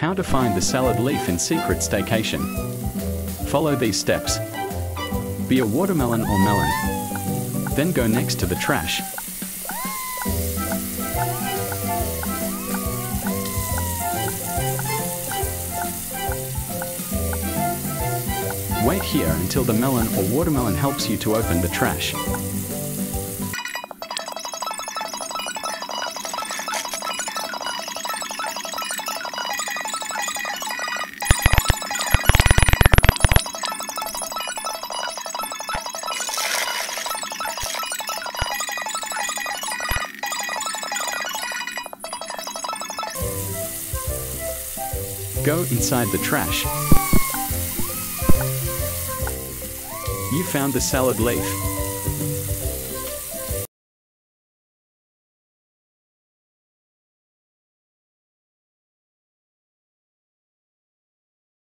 How to find the salad leaf in Secret Staycation. Follow these steps. Be a watermelon or melon. Then go next to the trash. Wait here until the melon or watermelon helps you to open the trash. Go inside the trash. You found the salad leaf.